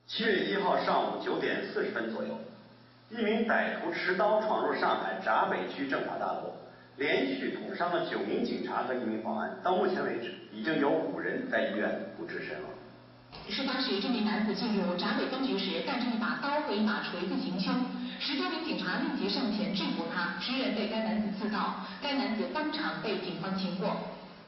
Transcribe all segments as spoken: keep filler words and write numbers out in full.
七月一号上午九点四十分左右，一名歹徒持刀闯入上海闸北区政法大楼，连续捅伤了九名警察和一名保安。到目前为止，已经有五人在医院不治身亡。 事发时，这名男子进入闸北分局时，带着一把刀和一把锤子行凶，十多名警察立即上前制服他，持人对该男子刺刀，该男子当场被警方擒获。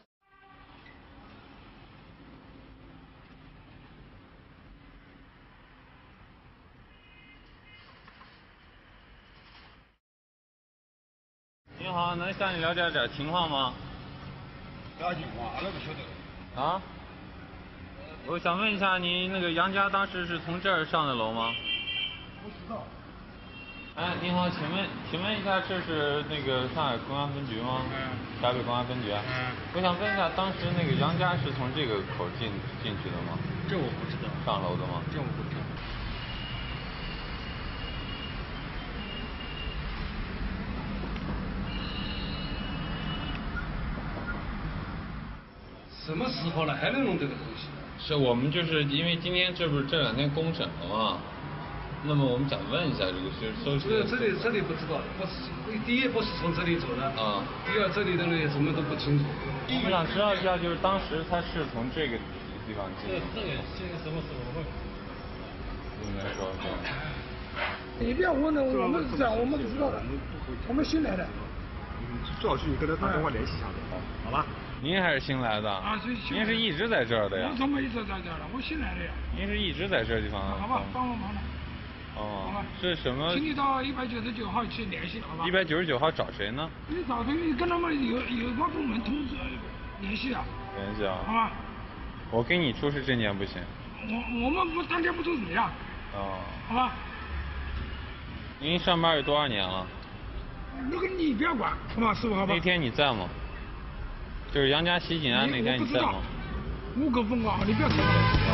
你好，能向你了解点情况吗？ 啥情况？俺都不晓得。 啊？我想问一下，你那个杨家当时是从这儿上的楼吗？ 不知道。 哎，你好，请问，请问一下，这是那个上海公安分局吗？ 嗯。 闸北公安分局。 嗯。 我想问一下，当时那个杨家是从这个口进进去的吗？ 这我不知道。 上楼的吗？ 这我不知道。 什么时候了还能弄这个东西？ 是我们就是因为今天这不是这两天公审了嘛，那么我们想问一下这个就是搜这这里这里不知道，不是第一不是从这里走的啊， 第二这里的人什么都不清楚。 我想知道一下，就是当时他是从这个地方进的。 这这个现在什么时候会？ 应该说是。 你不要问了，我们是这样，我们知道的，我们新来的。 最好是你跟他打电话联系一下子，好吧？ 您还是新来的啊？ 您是一直在这儿的呀？ 我怎么一直在这儿了？我新来的呀。 您是一直在这地方？ 好吧，帮我忙了。 哦。 好吧。 是什么？ 请你到一百九十九号去联系，好吧？ 一百九十九号找谁呢？ 你找谁？你跟他们有有关部门通知联系啊。 联系啊。 好吧。 我给你出示证件不行。 我我们不当天不出水啊。 哦。 好吧。 您上班有多少年了？ 那个你不要管，好吧，师傅，好吧。 那天你在吗？ 就是杨家袭警案那天你在吗？ 无可奉告，你不要吵。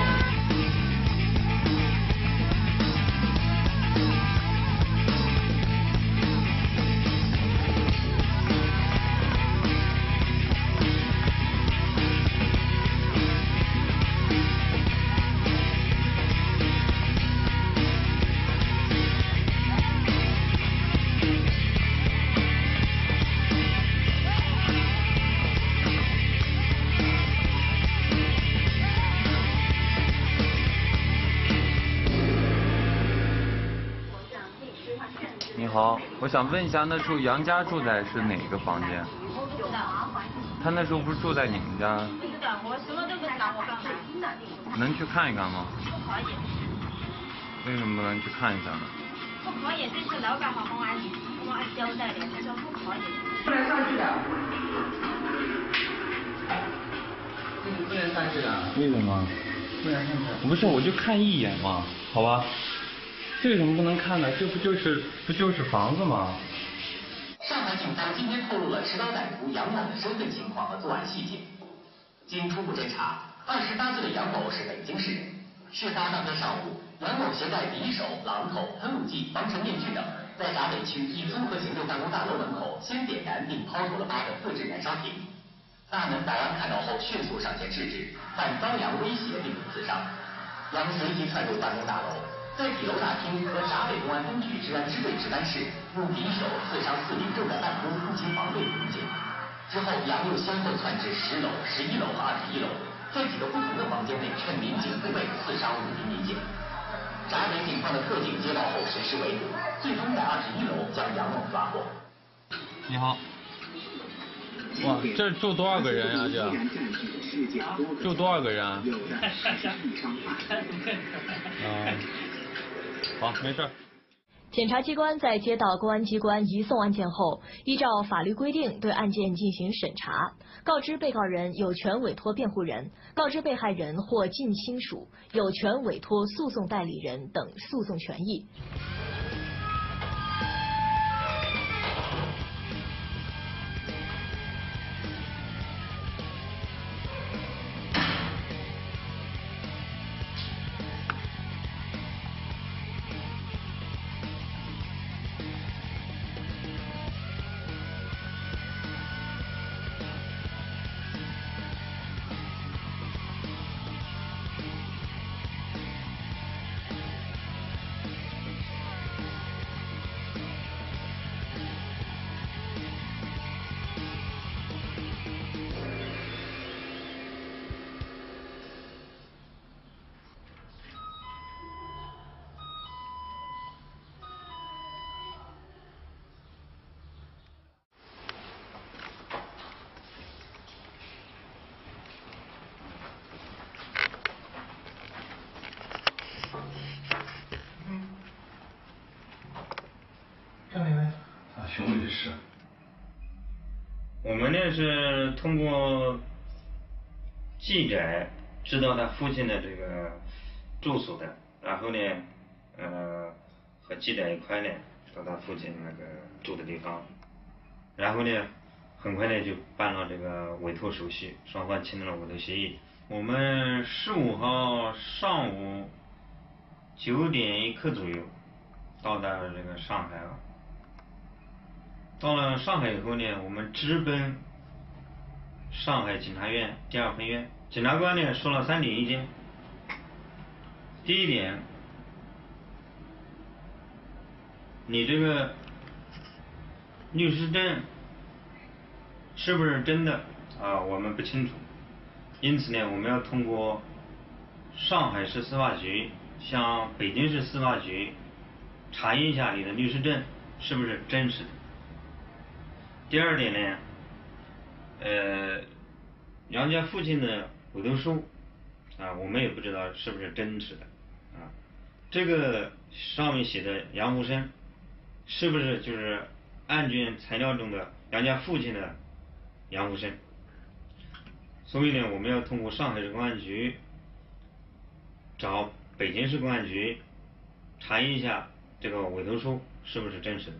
你好，我想问一下，那时候杨家住在是哪个房间？他那时候不是住在你们家？ 不知道，我什么都不知道，我干嘛？ 能去看一看吗？ 不可以。 为什么不能去看一下呢？ 不可以，这是老板和公安公安交代的，他说不可以。 不能上去的。 不能上去的。 为什么？ 不能上去。 不是，我就看一眼嘛，好吧？这有什么不能看的？这不就是不就是房子吗？ 上海警方今天透露了持刀歹徒杨某的身份情况和作案细节。经初步侦查，二十八岁的杨某是北京市人。事发当天上午，杨某携带匕首、榔头、喷雾剂、防尘面具等，在闸北区一综合行政办公大楼门口先点燃并抛投了八个自制燃烧瓶。大门保安看到后迅速上前制止，但遭杨威胁并刺伤。杨随即窜入办公大楼。 在几楼大厅和闸北公安分局治安支队值班室，用匕首刺伤四名正在办公突击防卫的民警。之后，杨又先后窜至十楼、十一楼和二十一楼，在几个不同的房间内趁民警不备刺伤五名民警。闸北警方的特警接到后实施围捕，最终在二十一楼将杨某抓获。 你好。哇，这住多少个人呀、啊？这住多少个人、啊？嗯。好，没事。 检察机关在接到公安机关移送案件后，依照法律规定对案件进行审查，告知被告人有权委托辩护人，告知被害人或近亲属有权委托诉讼代理人等诉讼权益。 律师？ 我们呢是通过记者知道他父亲的这个住所的，然后呢，呃，和记者一块呢到他父亲那个住的地方，然后呢，很快呢就办了这个委托手续，双方签订了委托协议。我们十五号上午九点一刻左右到达了这个上海了。到了上海以后呢，我们直奔上海检察院第二分院。检察官呢说了三点意见。第一点，你这个律师证是不是真的啊？我们不清楚，因此呢，我们要通过上海市司法局向北京市司法局查验一下你的律师证是不是真实的。第二点呢，呃，杨家父亲的委托书啊，我们也不知道是不是真实的啊。这个上面写的杨福生是不是就是案卷材料中的杨家父亲的杨福生？所以呢，我们要通过上海市公安局找北京市公安局查验一下这个委托书是不是真实的。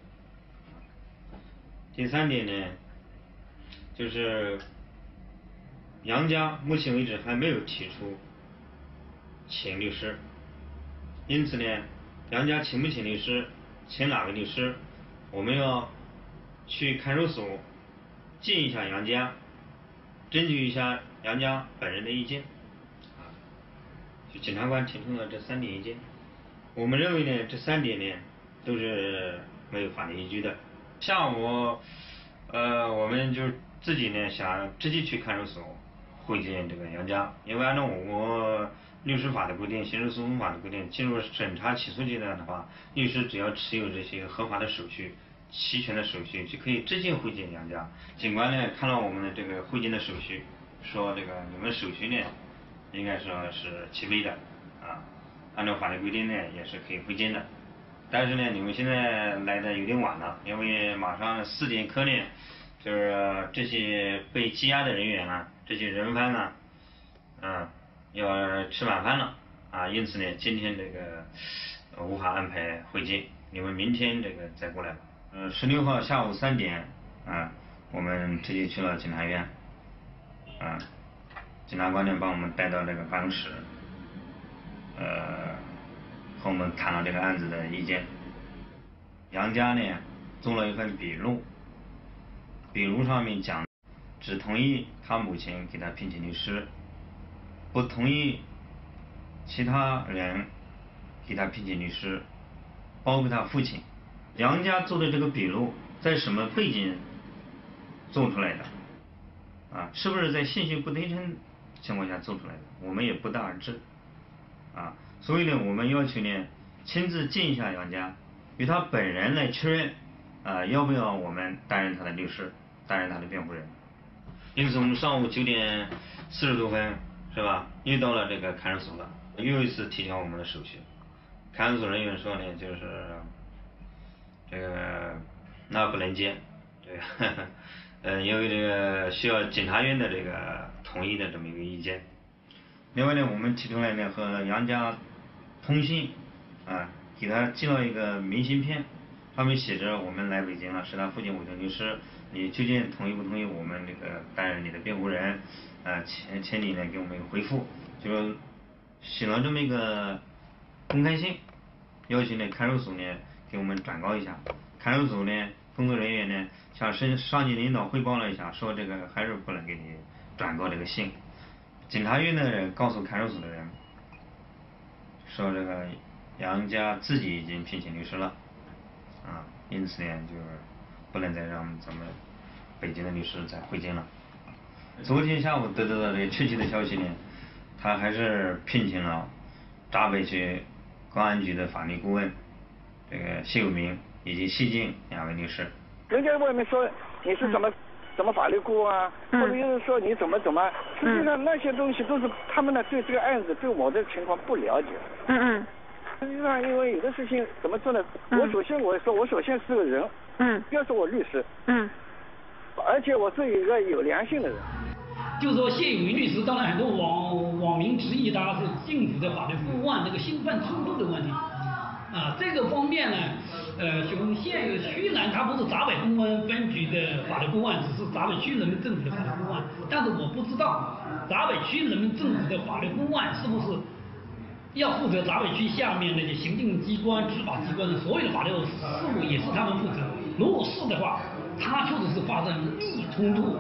第三点呢，就是杨家目前为止还没有提出请律师，因此呢，杨家请不请律师，请哪个律师，我们要去看守所见一下杨家，征求一下杨家本人的意见。啊，就检察官提出了这三点意见，我们认为呢，这三点呢都是没有法律依据的。下午，呃，我们就自己呢想直接去看守所会见这个杨家，因为按照我国律师法的规定、刑事诉讼法的规定，进入审查起诉阶段的话，律师只要持有这些合法的手续、齐全的手续，就可以直接会见杨家。警官呢看到我们的这个会见的手续，说这个你们手续呢应该说是齐备的啊，按照法律规定呢也是可以会见的。但是呢，你们现在来的有点晚了，因为马上四点刻呢，就是这些被羁押的人员啊，这些人犯啊，啊，要吃晚饭了啊，因此呢，今天这个无法安排会见，你们明天这个再过来吧。呃，十六号下午三点啊，我们直接去了检察院，啊，检察官呢帮我们带到这个办公室，呃。和我们谈了这个案子的意见。杨家呢做了一份笔录，笔录上面讲，只同意他母亲给他聘请律师，不同意其他人给他聘请律师，包括他父亲。杨家做的这个笔录在什么背景做出来的？啊，是不是在信息不对称情况下做出来的？我们也不得而知。啊。所以呢，我们要求呢，亲自见一下杨家，由他本人来确认，啊、呃，要不要我们担任他的律师，担任他的辩护人。因此，我们上午九点四十多分，是吧？又到了这个看守所了，又一次提交我们的手续。看守所人员说呢，就是这个那不能见，这个呵呵呃，因为这个需要检察院的这个同意的这么一个意见。另外呢，我们提出来呢和杨家通信，啊，给他寄了一个明信片，上面写着我们来北京了，是他父亲委托律师，你究竟同意不同意我们这个担任你的辩护人？啊，请请你呢给我们一个回复，就是写了这么一个公开信，要求呢看守所呢给我们转告一下。看守所呢工作人员呢向上上级领导汇报了一下，说这个还是不能给你转告这个信。检察院的人告诉看守所的人，说这个杨家自己已经聘请律师了，啊，因此呢就是不能再让咱们北京的律师再会见了。昨天下午得到的这个确切的消息呢，他还是聘请了闸北区公安局的法律顾问这个谢有明以及谢静两位律师。 人家外面说你是怎么、嗯什么法律顾啊，或者又是说你怎么怎么，实际上那些东西都是他们呢对这个案子对我的情况不了解。 嗯嗯。 实际上因为有的事情怎么说呢？我首先我说我首先是个人， 嗯，要是我律师， 嗯， 而且我是一个有良心的人。 就是说，谢永明律师，当然很多网网民质疑他是政府的法律顾问，这个兴奋冲突的问题。啊，这个方面呢，呃，雄县虽然他不是闸北公安分局的法律顾问，只是闸北区人民政府的法律顾问，但是我不知道闸北区人民政府的法律顾问是不是要负责闸北区下面那些行政机关、执法机关的所有的法律事务，也是他们负责。如果是的话，他确实是发生利益冲突。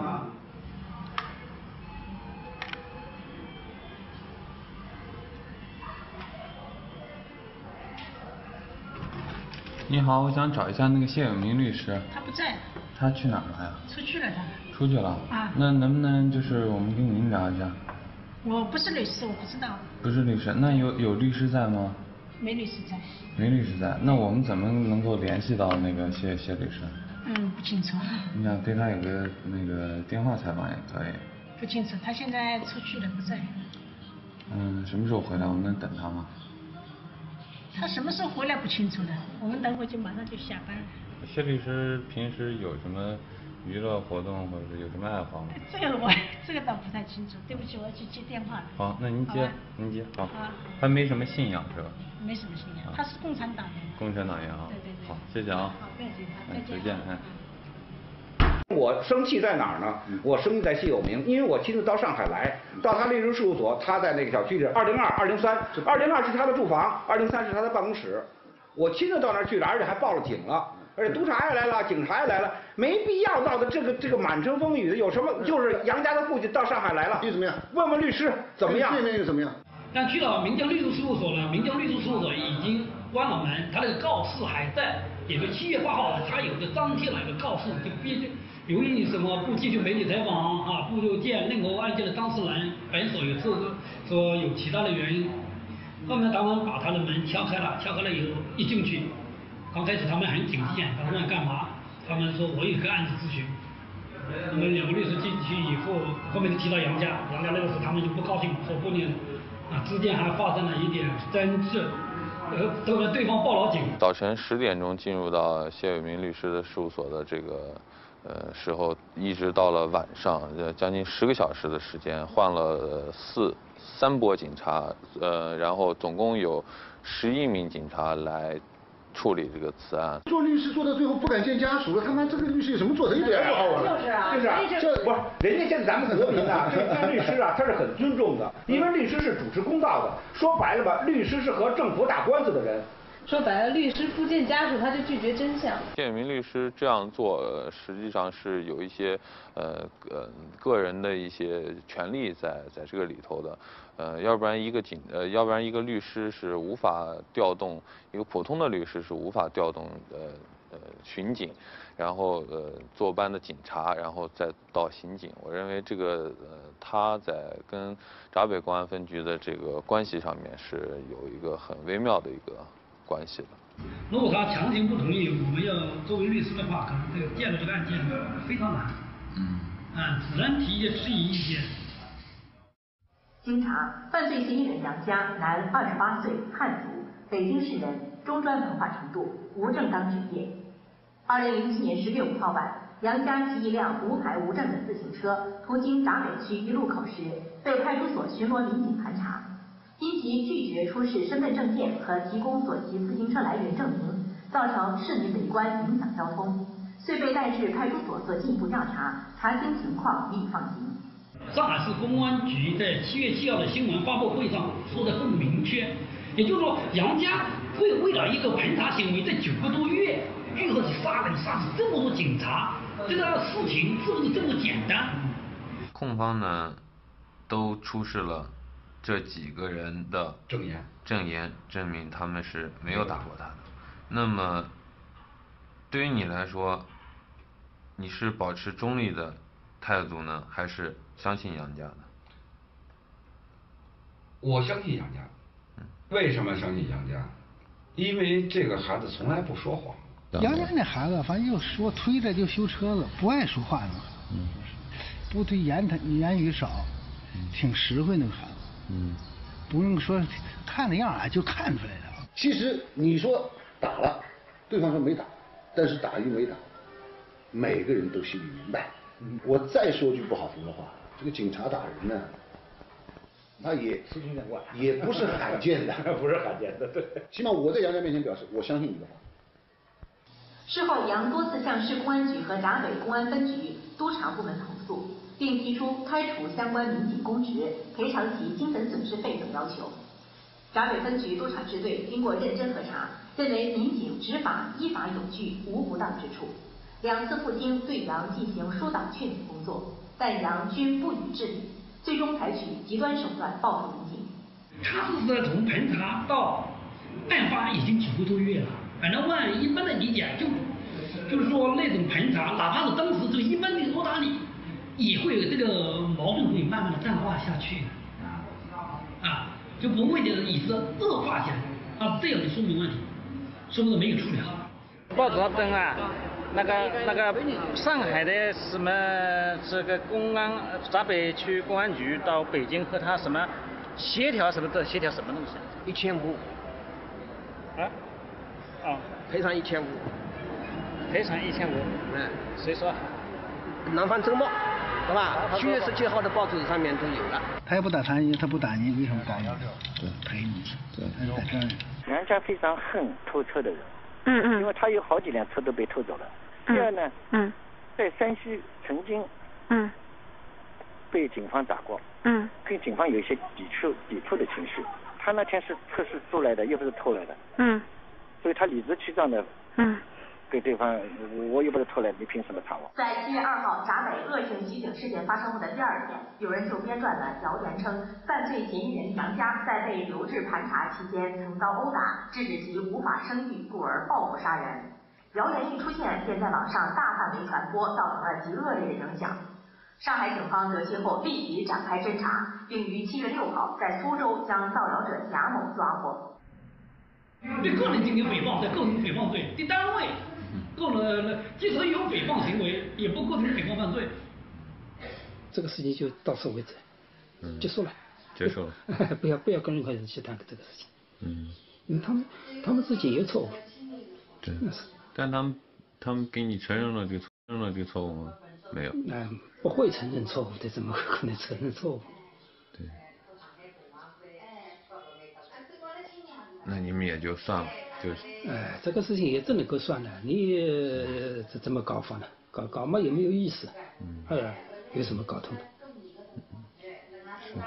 你好，我想找一下那个谢永明律师。 他不在。 他去哪儿了呀？ 出去了他。 出去了。 啊。 那能不能就是我们跟您聊一下？ 我不是律师，我不知道。 不是律师，那有有律师在吗？ 没律师在。 没律师在，那我们怎么能够联系到那个谢谢律师？ 嗯，不清楚。 你想对他有个那个电话采访也可以。 不清楚，他现在出去了，不在。 嗯，什么时候回来？我们能等他吗？ 他什么时候回来不清楚的，我们等会就马上就下班了。 谢律师平时有什么娱乐活动或者是有什么爱好吗？ 这个我这个倒不太清楚，对不起，我要去接电话了。 好，那您接，您接，好。 好。 他没什么信仰是吧？ 没什么信仰，他是共产党员。 共产党员啊。 对对对。 好，谢谢啊。 好，不要紧，再见。 再见，哎。 我生气在哪儿呢？我生气在谢有明，因为我亲自到上海来，到他律师事务所，他在那个小区里，二零二、二零三，二零二是他的住房，二零三是他的办公室，我亲自到那儿去了，而且还报了警了，而且督察也来了，警察也来了，没必要闹得这个这个满城风雨的，有什么？就是杨家的父亲到上海来了， 你怎么样？ 问问律师怎么样？ 见面又怎么样？ 但去了民江律师事务所呢，民江律师事务所已经关了门，他那个告示还在，也就七月八号，他有个张贴了一个告示，就必须。由于你什么不继续媒体采访啊，不就见任何案件的当事人本所有这个说有其他的原因，后面他们把他的门敲开了，敲开了以后一进去，刚开始他们很警惕，他问干嘛？他们说我有个案子咨询。那么两个律师进去以后，后面就提到杨家，杨家那个时候他们就不高兴，说不能啊，之间还发生了一点争执。呃，都是对方报了警。 早晨十点钟进入到谢有明律师的事务所的这个呃时候，一直到了晚上，呃将近十个小时的时间，换了四三波警察，呃，然后总共有十一名警察来处理这个此案。 做律师做到最后不敢见家属了，他妈这个律师有什么做的一点不好玩？ 就是啊，就是啊，这不是人家现在咱们国民啊，对对律师啊，他是很尊重的，因为律师是主持公道的。说白了吧，律师是和政府打官司的人。 说白了，律师不见家属，他就拒绝真相。 谢有明律师这样做，呃、实际上是有一些呃呃个人的一些权利在在这个里头的，呃，要不然一个警呃，要不然一个律师是无法调动，一个普通的律师是无法调动呃呃巡警，然后呃坐班的警察，然后再到刑警。我认为这个呃他在跟闸北公安分局的这个关系上面是有一个很微妙的一个关系的。 如果他强行不同意，我们要作为律师的话，可能这个介入这个案件非常难。嗯。啊，只能提一些质疑意见。 经查，犯罪嫌疑人杨家，男，二十八岁，汉族，北京市人，中专文化程度，无正当职业。二零零七年十月五号晚，杨家骑一辆无牌无证的自行车，途经闸北区一路口时，被派出所巡逻民警盘查。因其拒绝出示身份证件和提供所骑自行车来源证明，造成市民围观，影响交通，遂被带至派出所做进一步调查，查清情况予以放行。 上海市公安局在七月七号的新闻发布会上说的更明确，也就是说，杨家会为了一个盘查行为，在九个多月预设起杀人杀死这么多警察，这个事情是不是这么简单？ 控方呢，都出示了这几个人的证言， 证言证明他们是没有打过他的。那么，对于你来说，你是保持中立的态度呢，还是相信杨家的？ 我相信杨家。为什么相信杨家？因为这个孩子从来不说谎。 杨家那孩子，反正就说推着就修车子，不爱说话那个，嗯，不对言他言语少，挺实惠那个孩子。嗯，不用说看那样啊，就看出来了。 其实你说打了，对方说没打，但是打与没打， 每个人都心里明白。我再说句不好听的话，这个警察打人呢，他也也不是罕见的， 不是罕见的，对。 起码我在杨家面前表示，我相信你的话。 事后，杨多次向市公安局和闸北公安分局督察部门投诉，并提出开除相关民警公职、赔偿其精神损失费等要求。闸北分局督察支队经过认真核查，认为民警执法依法有据，无不当之处。两次赴京对杨进行疏导劝阻工作，但杨均不予治理，最终采取极端手段报复民警。 他是从盘查到案发已经几个多月了。反正按一般的理解，就就是说那种盘查，哪怕是当时这个一般的殴打你，也会有这个矛盾会慢慢的淡化下去的，啊，就不会就是以致恶化下去啊，这样就说明问题，是不是没有处理好？ 报纸上登啊，那个那个上海的什么这个公安闸北区公安局到北京和他什么协调什么的协调什么东西？ 一千五。 啊？哦， 赔偿一千五， 赔偿一千五。 嗯， 谁说？ 南方周末，对吧？七月十七号的报纸上面都有了。 他也不打他，他不打你，为什么打你？对，赔你。对，他是在这儿。 杨家非常恨偷车的人。 嗯嗯。 因为他有好几辆车都被偷走了。 嗯。 第二呢， 嗯， 在山西曾经， 嗯， 被警方打过。 嗯。 跟警方有一些抵触抵触的情绪。他那天是车是租来的，又不是偷来的。 嗯。 所以他理直气壮的， 嗯， 给对方，我又不是偷来，你凭什么查我？ 在七月二号闸北恶性袭警事件发生后的第二天，有人就编撰了谣言称，犯罪嫌疑人杨家在被留置盘查期间曾遭殴打，致使其无法生育，故而报复杀人。谣言一出现，便在网上大范围传播，造成了极恶劣的影响。上海警方得悉后立即展开侦查，并于七月六号在苏州将造谣者贾某抓获。 对个人进行诽谤，在构成诽谤罪；对单位，构了，即使有诽谤行为，也不构成诽谤犯罪。 这个事情就到此为止， 嗯， 结束了。 结束了。 不要不要跟任何人去谈这个事情。 嗯。 因为他们他们自己也有错误。 对。但他们他们给你承认了这个承认了这个错误吗？没有。 嗯，不会承认错误的，怎么可能承认错误？ 对。那你们也就算了，就是。 哎，这个事情也真能够算了，你这这么搞法呢？搞搞嘛也没有意思， 嗯， 哎，有什么搞头的？ 嗯，是。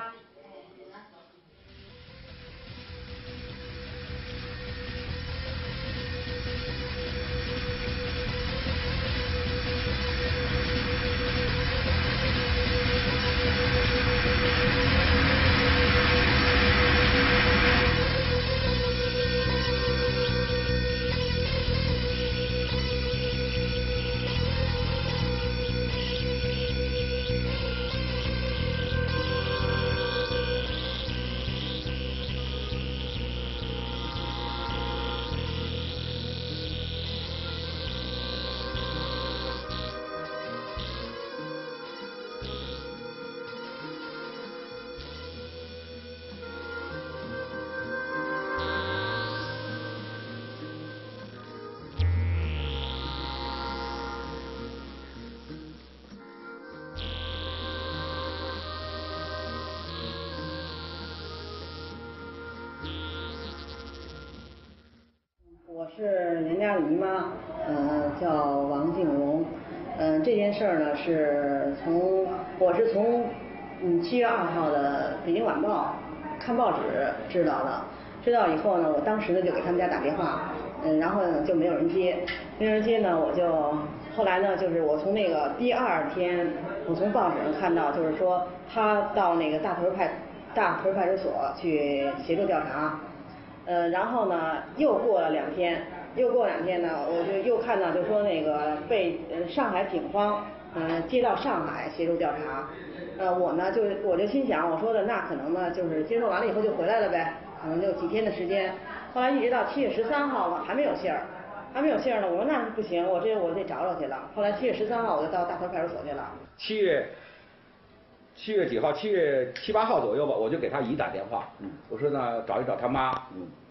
我是杨家的姨妈，呃，叫王静荣。嗯、呃，这件事儿呢是从我是从嗯七月二号的《北京晚报》看报纸知道的。知道以后呢，我当时呢就给他们家打电话，嗯，然后呢就没有人接，没有人接呢，我就后来呢就是我从那个第二天，我从报纸上看到，就是说他到那个大屯派大屯派出所去协助调查。呃，然后呢，又过了两天，又过两天呢，我就又看到，就说那个被呃上海警方呃接到上海协助调查，呃，我呢就我就心想，我说的那可能呢就是接受完了以后就回来了呗，可能就几天的时间。后来一直到七月十三号呢，还没有信儿，还没有信儿呢，我说那不行，我这我得找找去了。后来七月十三号我就到大屯派出所去了。 七月。七月几号？七月七八号左右吧，我就给他姨打电话，嗯，我说呢找一找他妈，嗯，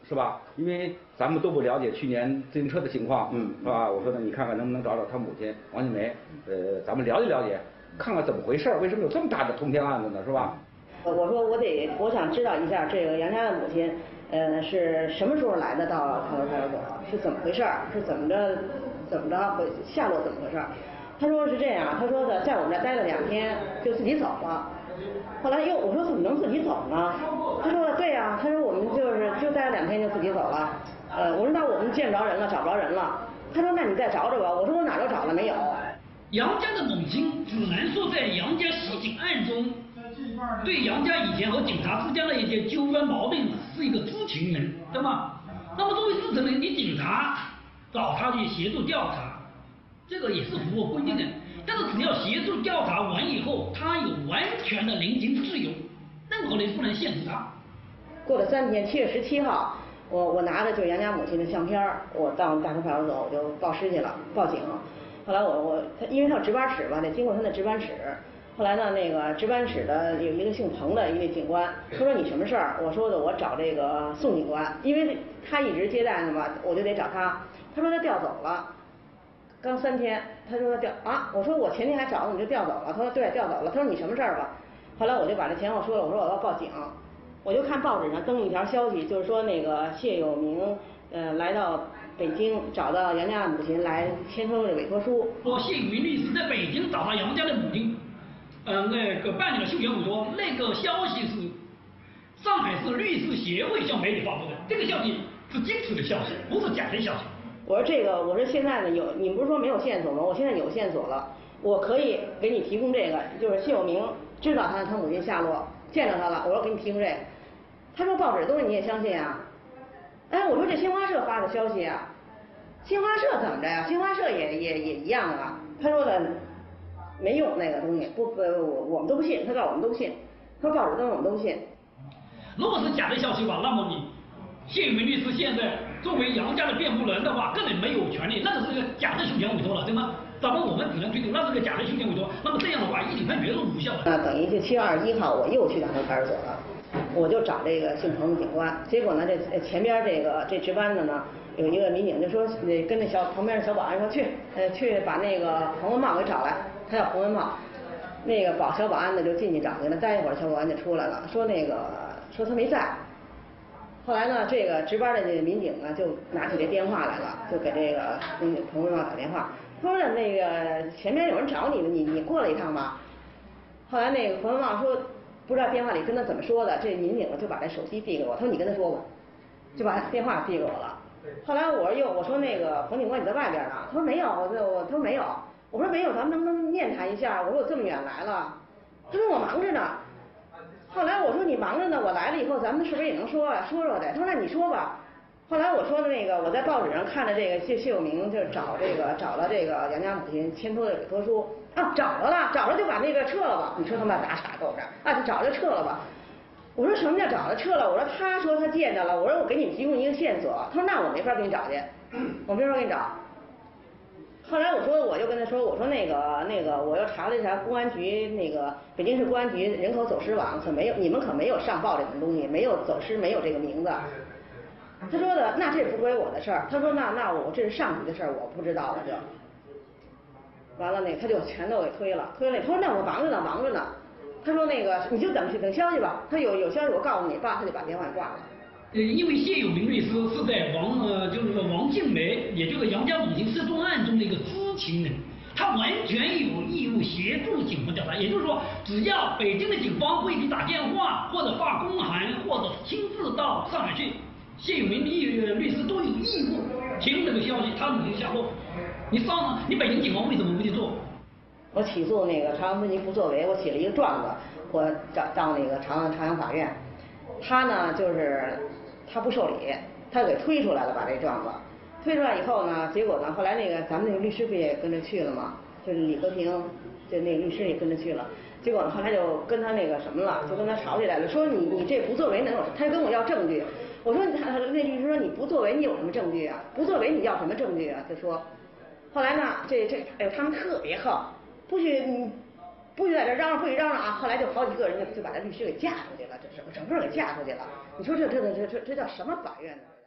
是吧？因为咱们都不了解去年自行车的情况，嗯，是吧？我说呢，你看看能不能找找他母亲王静梅，呃，咱们了解了解，看看怎么回事，为什么有这么大的通天案子呢，是吧？ 我说我得，我想知道一下这个杨家的母亲，呃，是什么时候来的到康河派出所？是怎么回事？是怎么着？怎么着？回下落怎么回事？他说是这样，他说的在我们这待了两天就自己走了。后来又我说怎么能自己走呢？他说对呀、啊，他说我们就是就待了两天就自己走了。呃，我说那我们见不着人了，找不着人了。他说那你再找找吧。我说我哪都找了没有。 杨家的母亲只能说在杨家袭警案中，对杨家以前和警察之间的一些纠纷矛盾是一个知情人，对吗？那么作为事实呢，你警察找他去协助调查，这个也是符合规定的。但是只要协助调查完以后，他有完全的临停自由，任何人不能限制他。 过了三天，七月十七号，我我拿着就是杨家母亲的相片儿，我到大同派出所我就报失去了，报警。后来我我他因为他有值班室吧，得经过他的值班室。后来呢，那个值班室的有一个姓彭的一位警官，他说你什么事儿？我说的我找这个宋警官，因为他一直接待呢嘛，我就得找他。他说他调走了。刚三天，他说他调啊，我说我前天还找你就调走了，他说对，调走了。他说你什么事儿吧？后来我就把这前后说了，我说我要报警，我就看报纸上登一条消息，就是说那个谢有明呃来到北京找到杨家的母亲来签收这委托书。 说谢有明律师在北京找到杨家的母亲，呃那个办理了授权委托，那个消息是上海市律师协会向媒体发布的，这个消息是真实的消息，不是假的消息。 我说这个，我说现在呢有，你不是说没有线索吗？我现在有线索了，我可以给你提供这个，就是谢有明知道他他母亲下落，见着他了，我说给你提供这个。他说报纸东西你也相信啊？哎，我说这新华社发的消息啊，新华社怎么着呀？新华社也也也一样啊。他说的没用那个东西，不不我我们都不信，他告诉我们都不信，他说报纸东西我们都不信。 如果是假的消息吧，那么你谢有明律师现在作为杨家的辩护人的话，根本没有权利，那是个假的授权委托了，对吗？咱们我们只能推定那是个假的授权委托，那么这样的话，一审判决是无效的。 那等于就七月二十一号，我又去大同派出所了，我就找这个姓彭的警官，结果呢，这前边这个这值班的呢，有一个民警就说，那跟那小旁边的小保安说去，呃，去把那个彭文茂给找来，他叫彭文茂。那个保小保安呢就进去找去了，待一会儿小保安就出来了，说那个说他没在。后来呢，这个值班的这个民警呢，就拿起这电话来了，就给这个那个彭文茂打电话，说呢那个前面有人找你呢，你你过来一趟吧。后来那个彭文茂说，不知道电话里跟他怎么说的，这民警就把这手机递给我，他说你跟他说吧，就把电话递给我了。后来我说又我说那个彭警官你在外边呢，他说没有，我我他说没有，我说没有，咱们能不能面谈一下？我说我这么远来了，他说我忙着呢。后来我说你忙着呢，我来了以后咱们是不是也能说啊说说的？他说那你说吧。后来我说的那个我在报纸上看着这个谢谢有明就是找这个找了这个杨家母亲签收的委托书啊，找着了，找着就把那个撤了吧。你说他妈打傻够着啊，就找着撤了吧。我说什么叫找着撤了？我说他说他见着了，我说我给你们提供一个线索。他说那我没法给你找去，我没法给你找。后来我说我就跟他说，我说那个那个我又查了一查公安局那个北京市公安局人口走失网，可没有你们可没有上报这种东西，没有走失，没有这个名字。他说的那这不归我的事儿，他说那那我这是上级的事儿，我不知道了就。完了那个他就全都给推了，推了他说那我忙着呢忙着呢，他说那个你就等去等消息吧，他有有消息我告诉你爸，他就把电话挂了。 呃，因为谢有明律师是在王呃，就是说王静梅，也就是杨家母亲失踪案中的一个知情人，他完全有义务协助警方调查。也就是说，只要北京的警方为你打电话，或者发公函，或者亲自到上海去，谢有明律律师都有义务提供这个消息，他母亲下落。你上你北京警方为什么不去做？ 我起诉那个朝阳分局不作为，我写了一个状子，我找到那个朝阳朝阳法院，他呢就是他不受理，他给推出来了，把这状子推出来以后呢，结果呢后来那个咱们那个律师不也跟着去了吗？就是李和平，就那个律师也跟着去了。结果呢后来就跟他那个什么了，就跟他吵起来了，说你你这不作为能有，他就跟我要证据。我说那律师说你不作为你有什么证据啊？不作为你要什么证据啊？他说。后来呢，这这哎呦，他们特别横，不许不许在这嚷嚷，不许嚷嚷啊！后来就好几个人就就把这律师给架出去了，这整整个给架出去了。你说这这这这这叫什么法院呢？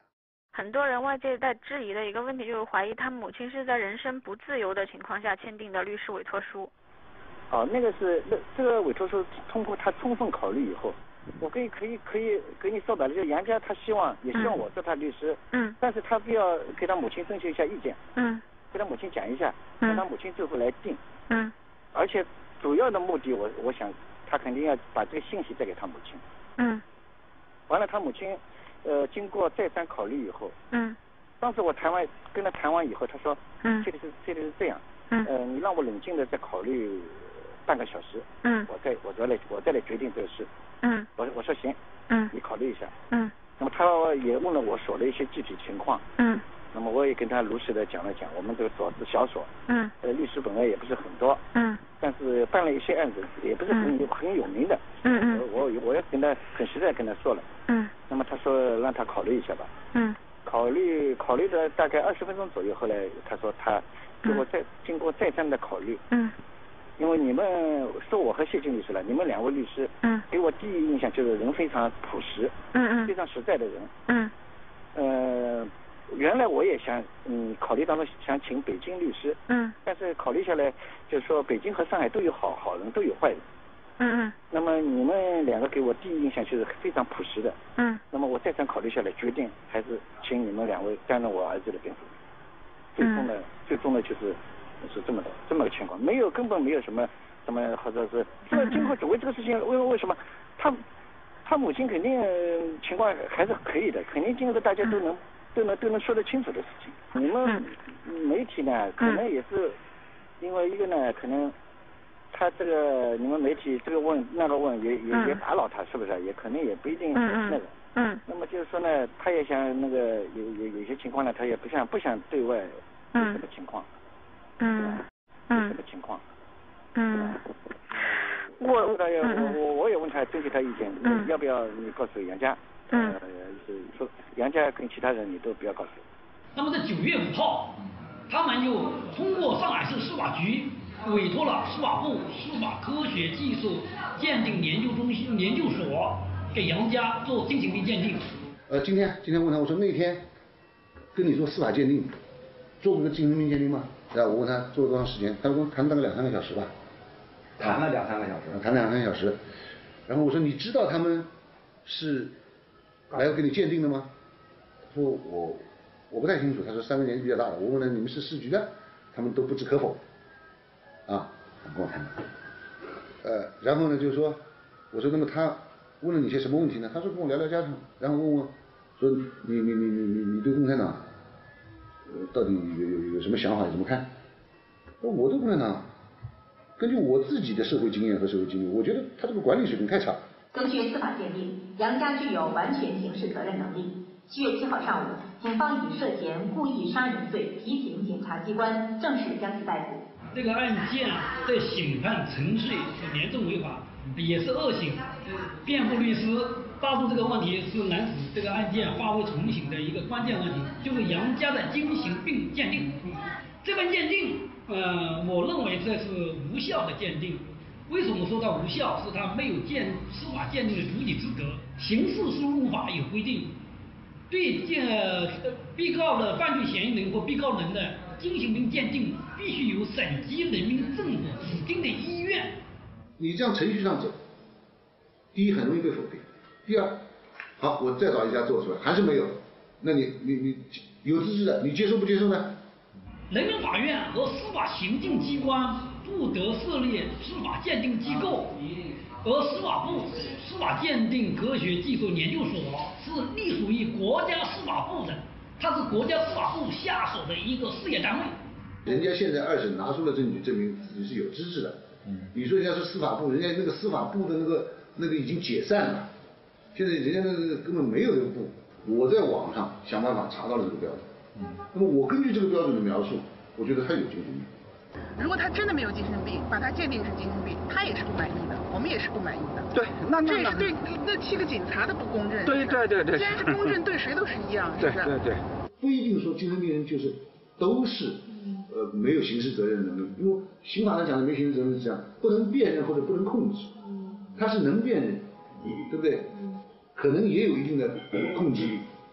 很多人外界在质疑的一个问题就是怀疑他母亲是在人身不自由的情况下签订的律师委托书。 哦，那个是那这个委托书通过他充分考虑以后，我可以可以可以跟你说白了，就杨家他希望也希望我做他律师， 嗯， 但是他必要给他母亲征求一下意见， 嗯， 给他母亲讲一下，让他母亲最后来定， 嗯， 而且主要的目的我我想他肯定要把这个信息带给他母亲， 嗯， 完了他母亲呃经过再三考虑以后， 嗯， 当时我谈完跟他谈完以后，他说， 嗯， 这个是这个是这样， 嗯， 呃你让我冷静的再考虑半个小时， 嗯， 我再我再来我再来决定这个事， 嗯， 我我说行， 嗯， 你考虑一下， 嗯， 那么他也问了我所的一些具体情况， 嗯， 那么我也跟他如实的讲了讲，我们这个所是小所， 嗯， 呃律师本来也不是很多， 嗯， 但是办了一些案子也不是很有、嗯、很有名的， 嗯嗯， 我我我也跟他很实在跟他说了， 嗯， 那么他说让他考虑一下吧， 嗯， 考虑考虑了大概二十分钟左右，后来他说他给我再、嗯、经过再三的考虑，嗯。因为你们说我和谢静律师了，你们两位律师，嗯，给我第一印象就是人非常朴实， 嗯嗯， 非常实在的人， 嗯， 呃，原来我也想，嗯，考虑当中想请北京律师， 嗯， 但是考虑下来，就是说北京和上海都有好好人，都有坏人， 嗯嗯， 那么你们两个给我第一印象就是非常朴实的， 嗯， 那么我再三考虑下来，决定还是请你们两位担任我儿子的辩护人，最终的、嗯、最终的就是。是这么的，这么个情况，没有根本没有什么什么，或者是这经过主为这个事情，为为什么他他母亲肯定情况还是可以的，肯定经过大家都能都能都能说得清楚的事情。你们媒体呢，可能也是因为一个呢，可能他这个你们媒体这个问那个问也也也打扰他，是不是？也可能也不一定那个。 嗯。 那么就是说呢，他也想那个有有有些情况呢，他也不想不想对外有什么情况。 嗯嗯， 什么情况？ 嗯， 我我我我我也问他征求他意见， 嗯， 要不要你告诉杨家？ 嗯， 呃，是说杨家跟其他人你都不要告诉。 那么在九月五号，他们又通过上海市司法局委托了司法部司法科学技术鉴定研究中心研究所给杨家做精神病鉴定。 呃，今天今天问他，我说那天跟你做司法鉴定。做过个精神病鉴定吗？对吧？我问他做了多长时间，他跟我谈了大概两三个小时吧。 谈了两三个小时。 谈了两三个小时。然后我说你知道他们是来给你鉴定的吗？他说我我不太清楚。他说三个年纪比较大的，我问了你们是市局的，他们都不置可否。啊，他跟我谈的。呃，然后呢就是说，我说那么他问了你些什么问题呢？他说跟我聊聊家常，然后问我说你你你你你你对共产党。呃，到底有有有什么想法？怎么看？那我都不能拿。根据我自己的社会经验和社会经历，我觉得他这个管理水平太差。 根据司法鉴定，杨家具有完全刑事责任能力。七月七号上午，警方以涉嫌故意杀人罪提醒检察机关，正式将其逮捕。 这个案件在审判程序是严重违法，也是恶行。辩护律师抓住这个问题是难使这个案件发挥重刑的一个关键问题，就是杨家的精神病鉴定。这份鉴定，呃，我认为这是无效的鉴定。为什么说它无效？是它没有鉴司法鉴定的主体资格。刑事诉讼法有规定，对鉴被告的犯罪嫌疑人或被告人的精神病鉴定，必须由省级人民政府指定的医院。 你这样程序上走，第一很容易被否定。第二，好，我再找一家做出来，还是没有，那你你你有资质的，你接受不接受呢？ 人民法院和司法行政机关不得设立司法鉴定机构，而司法部司法鉴定科学技术研究所是隶属于国家司法部的，它是国家司法部下属的一个事业单位。 人家现在二审拿出了证据，证明自己是有资质的。嗯，你说人家是司法部，人家那个司法部的那个那个已经解散了。现在人家那个根本没有这个部，我在网上想办法查到了这个标准。嗯，那么我根据这个标准的描述，我觉得他有精神病。 如果他真的没有精神病，把他鉴定是精神病，他也是不满意的，我们也是不满意的。 对，那那这是对那七个警察的不公正。 对对对对。 既然是公正，对谁都是一样，是不是？ 对对对。 不一定说精神病人就是都是呃没有刑事责任能力，因为刑法上讲的没刑事责任是这样，不能辨认或者不能控制，他是能辨认，对不对？可能也有一定的控制力，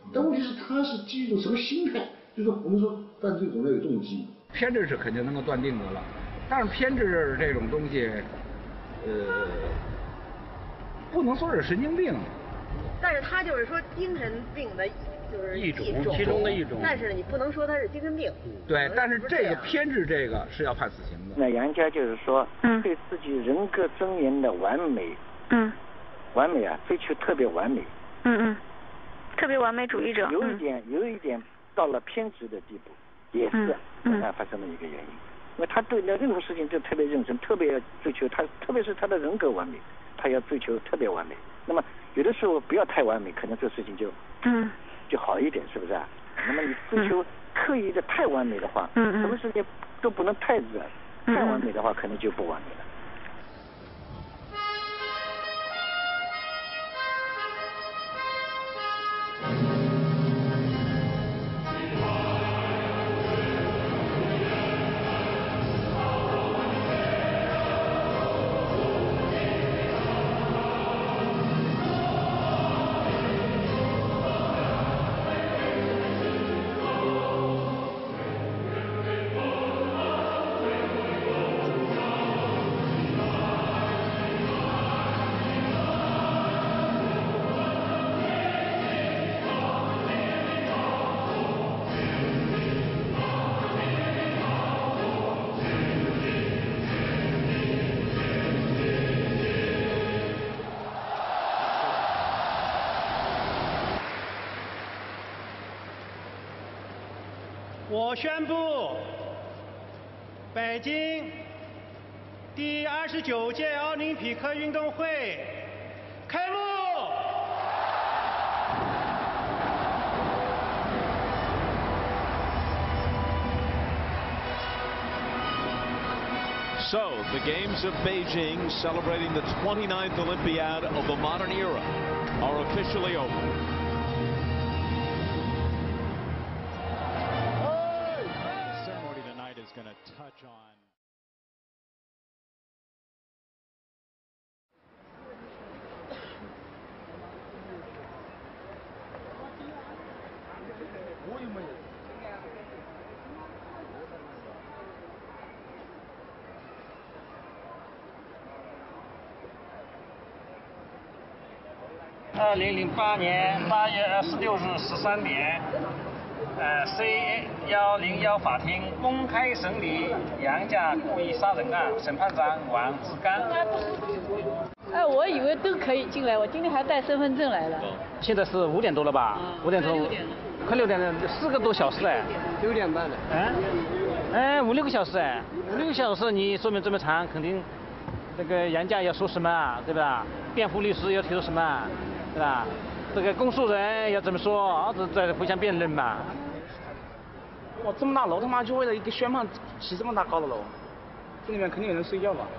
但问题是他是基于一种什么心态？就是说我们说犯罪总要有动机。 偏执是肯定能够断定的了，但是偏执这种东西，呃，不能说是神经病。 但是他就是说精神病的，就是一种， 其中的一种。 但是你不能说他是精神病。 对，但是这个偏执这个是要判死刑的。 那杨家就是说，嗯，对自己人格尊严的完美， 嗯， 完美啊，追求特别完美， 嗯嗯，特别完美主义者， 有一点，有一点到了偏执的地步。也是偶然发生的一个原因，因为他对那任何事情都特别认真，特别追求他，特别是他的人格完美，他要追求特别完美。那么有的时候不要太完美，可能这事情就嗯就好一点，是不是啊？那么你追求刻意的太完美的话， 嗯嗯， 什么事情都不能太自然，太完美的话可能就不完美了。 我宣布，北京第二十九届奥林匹克运动会开幕。 So, the Games of Beijing, celebrating the twenty-ninth Olympiad of the modern era, are officially over. Going to touch on. 二零零八年八月二十六日十三点。呃 ，C 幺零幺法庭公开审理杨家故意杀人案，审判长王志刚。 哎，我以为都可以进来，我今天还带身份证来了。 现在是五点多了吧？五点多，快六点了，四个多小时哎。 六点半了。 嗯，哎，五六个小时哎，五六个小时你说明这么长，肯定那个杨家要说什么，对吧？辩护律师要提出什么，对吧？这个公诉人要怎么说，这在互相辩论嘛。 哇，这么大楼，他妈就为了一个宣判起这么大高的楼，这里面肯定有人睡觉吧？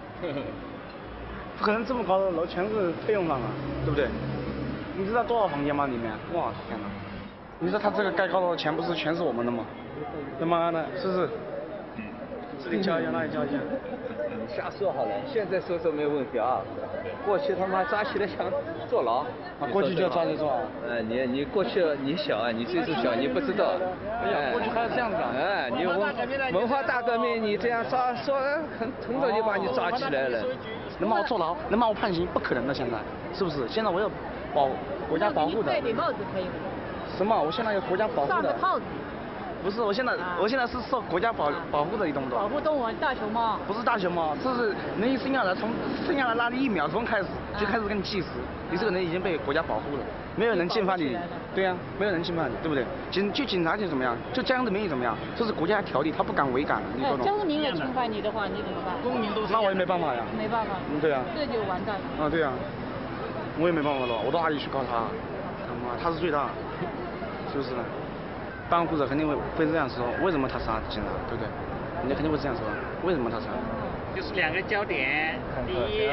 不可能这么高的楼全是费用上的，对不对？你知道多少房间吗？里面？哇，天哪！你说他这个盖高楼的钱不是全是我们的吗？他妈的，是不是？这里交一下，那里交一下。 你瞎说好了，现在说说没有问题啊。过去他妈抓起来想坐牢。 啊，过去就要抓起坐。 哎，你你过去你小啊，你岁数小，你不知道。 哎呀，过去还是这样子啊。 哎，你文文化大革命，你这样抓说很很早就把你抓起来了。 能把我坐牢，能把我判刑，不可能的，现在是不是？现在我要保国家保护的。 戴顶帽子可以吗？ 什么？我现在有国家保护的。 上个套子。 不是，我现在、啊、我现在是受国家保保护的，你懂不懂？ 保护动物，大熊猫。 不是大熊猫，这是人一生下来，从生下来那一秒钟开始就开始给你计时，啊、你这个人已经被国家保护了，没有人侵犯你。对呀、啊，没有人侵犯你，对不对？警就警察就怎么样，就这样的名义怎么样？这是国家条例，他不敢违反，你懂不懂？ 江民也侵犯你的话，你怎么办？ 公民都是。那我也没办法呀。 没办法。 嗯，对呀、啊。 这就完蛋了。 啊，对呀、啊，我也没办法了，我到哪里去告他？他妈，他是最大，是不是呢？办护者肯定会会这样说，为什么他杀警察，对不对？人家肯定会这样说，为什么他杀？ 就是两个焦点，第一，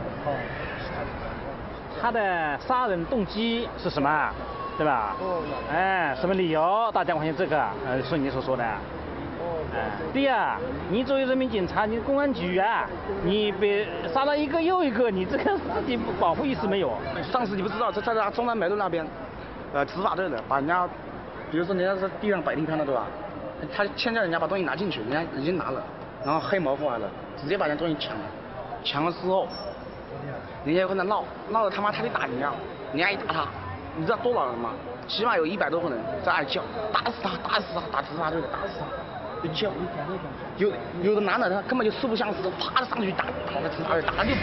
他的杀人动机是什么，对吧？哎，什么理由？大家关心这个，呃，是你所说的。哎，第二，你作为人民警察，你公安局啊，你被杀了一个又一个，你这个自己保护意识没有？ 上次你不知道，在在中南北路那边。 呃执法队的把人家，比如说人家是地上摆地摊的对吧？他欠叫人家把东西拿进去，人家已经拿了，然后黑毛过来了，直接把人家东西抢了，抢了之后，人家又跟他闹，闹得他妈他就打人家，人家一打他，你知道多少人吗？起码有一百多个人在那叫，打死他，打死他，打执法队的，打死他，就叫，有有的男的他根本就素不相识，啪的上去打，跑到执法队打了就跑。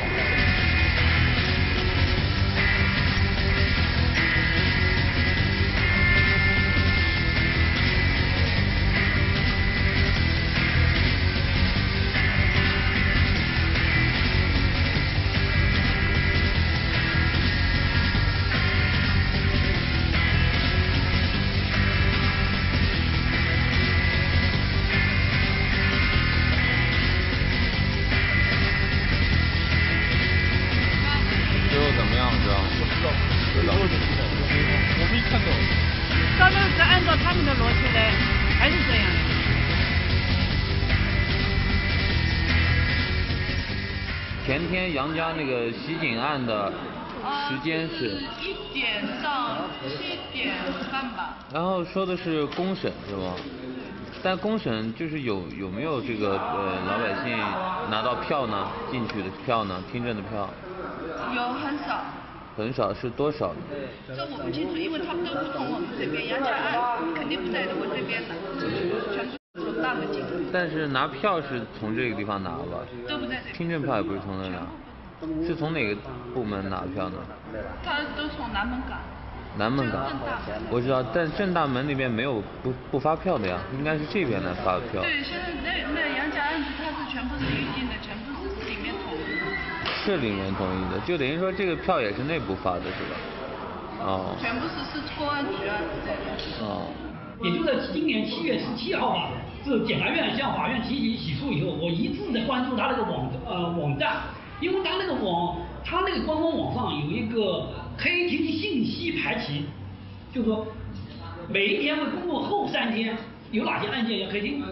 前天杨家那个袭警案的时间是一点到七点半吧。 然后说的是公审是吧？但公审就是有有没有这个呃老百姓拿到票呢？进去的票呢？听证的票？ 有很少。 很少是多少？ 这我不清楚，因为他们都不从我们这边，杨家案肯定不在我这边的，全部从大门进。 但是拿票是从这个地方拿吧？ 都不在这。 听证票也不是从那拿，是从哪个部门拿票呢？ 他都从南门港。 南门港。我知道，但正大门那边没有不不发票的呀，应该是这边来发票。 对，现在那那杨家案子它是全部是预定的，全部是市里面统一的。 市里面统一的，就等于说这个票也是内部发的是吧？哦。 全部是是公安局啊之类的。 哦。 也就在今年七月十七号吧，是检察院向法院提起起诉以后，我一直在关注他那个网呃网站，因为他那个网，他那个官方网上有一个黑庭信息排期，就是说每一天会公布后三天有哪些案件要黑庭。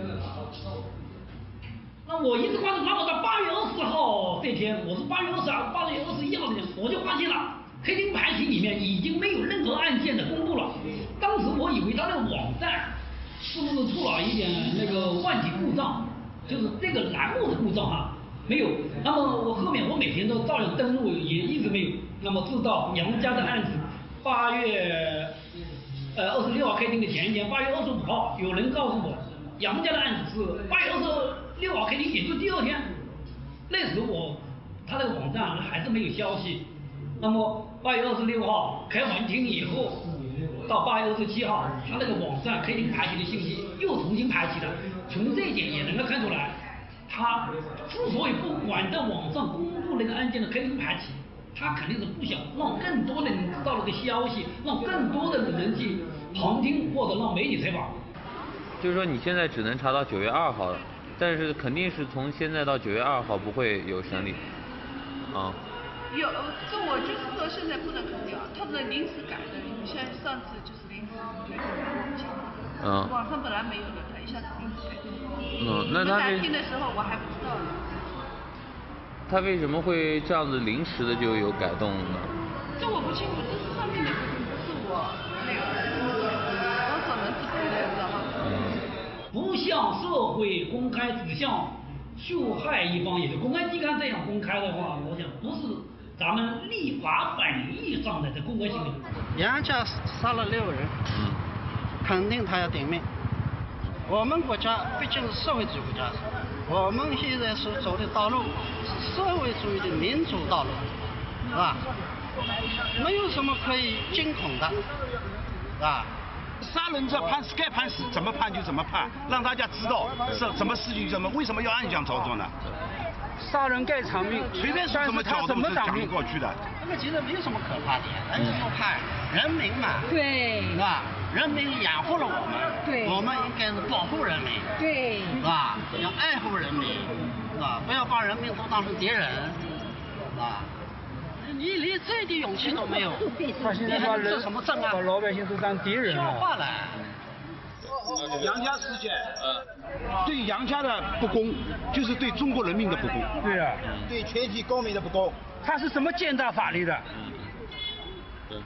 那我一直关注他们到八月二十号这天，我是八月二十号、八月二十一号这天，我就发现了黑庭排期里面已经没有任何案件的公布了。当时我以为他那个网站是不是出了一点那个万体故障，就是这个栏目的故障啊，没有。那么我后面我每天都照样登录，也一直没有。那么直到杨家的案子八月呃二十六号开庭的前一天，八月二十五号，有人告诉我杨家的案子是八月二十六号开庭，也就第二天。那时我他那个网站还是没有消息。那么八月二十六号开完庭以后，到八月二十七号，他那个网站黑庭排期的信息又重新排期了。从这一点也能够看出来，他之所以不管在网上公布那个案件的黑庭排期，他肯定是不想让更多的人知道这个消息，让更多的人去旁听或者让媒体采访。 就是说你现在只能查到九月二号了，但是肯定是从现在到九月二号不会有审理，啊。 有，这我就是说现在不能肯定，他是临时改的，像上次就是临时决定的。嗯。网上本来没有的，他一下子临时改的。 嗯，那他来听的时候我还不知道呢。 他为什么会这样子临时的就有改动呢？ 这我不清楚，这是上面的，不是我那个，我可能是别的，知道吗？ 嗯。 不向社会公开指向受害一方，也就公安机关这样公开的话，我想不是咱们立法本意上的这公开性的。 杨家杀了六人， 嗯， 肯定他要顶命。我们国家毕竟是社会主义国家，我们现在所走的道路是社会主义的民主道路，是吧？没有什么可以惊恐的，是吧？ 杀人者判死该判死，怎么判就怎么判，让大家知道是什么事情，怎么为什么要暗箱操作呢？ 杀人该偿命， 随便说什么角度是讲不过去的。 那个其实没有什么可怕的，人怎么判？人民嘛， 对， 是吧？人民养活了我们， 对， 我们应该是保护人民， 对， 是吧？要爱护人民，是吧？不要把人民都当成敌人，是吧？你连这点勇气都没有， 他现在把人什么证啊？ 把老百姓都当敌人了。 说话了。 杨家事件，呃，对杨家的不公，就是对中国人民的不公。 对啊， 对全体公民的不公。 他是怎么践踏法律的？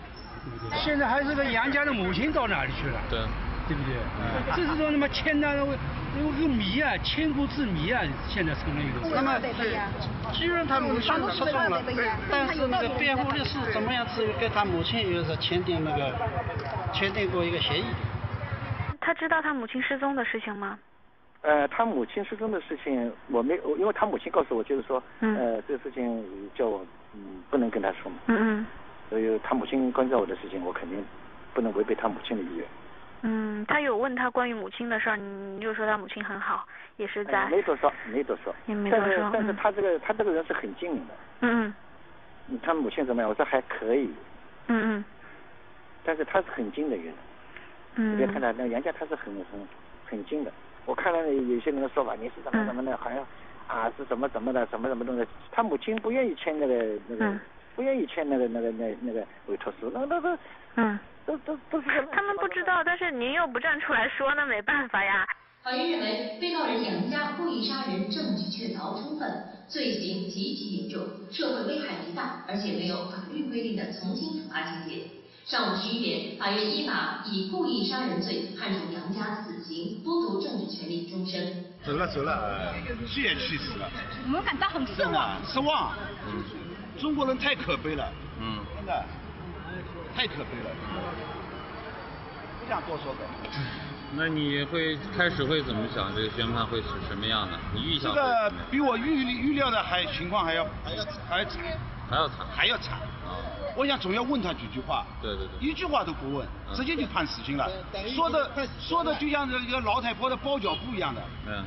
现在还是个杨家的母亲到哪里去了？ 对， 对不对？这是种他妈牵那个有个谜啊，千古之谜啊，现在成了一个。 那么对，既然他母亲失踪了，但是那个辩护律师怎么样至于跟他母亲有是签订那个签订过一个协议？ 他知道他母亲失踪的事情吗？ 呃，他母亲失踪的事情，我没，因为他母亲告诉我，就是说，嗯、呃，这个事情叫我嗯不能跟他说嘛。 嗯嗯。 所以他母亲关照我的事情，我肯定不能违背他母亲的意愿。 嗯，他有问他关于母亲的事儿，你就说他母亲很好，也是在。 呃、没多少，没多少。 也没多少。 但是，但是嗯、 他这个他这个人是很精明的。 嗯嗯。他母亲怎么样？我说还可以。 嗯嗯。 但是他是很精的人。 嗯。 你别看他那杨家，他是很很很精的。我看了有些人的说法，你是怎么怎么的，好像啊是怎么怎么的，怎么怎么弄的。他母亲不愿意签那个那个，不愿意签那个那个那那个委托书，那那个， 嗯， 都都都是。 他们不知道，但是您又不站出来说，那没办法呀。 法院认为，被告人杨家故意杀人证据确凿充分，罪行极其严重，社会危害极大，而且没有法律规定的从轻处罚情节。上午十一点，法院依法以故意杀人罪判处杨家死刑，剥夺政治权利终身。 走了走了，气也气死了。 我们感到很失望。 失望。嗯。中国人太可悲了。 嗯。 真的，太可悲了。不想多说的。 那你会开始会怎么想？这个宣判会是什么样的？你预想？ 这个比我预预料的还情况还要还要还要惨。 还要惨。 还要惨。我想总要问他几句话， 对对对， 一句话都不问，嗯、直接就判死刑了，说的说的就像这个老太婆的包脚布一样的， 嗯，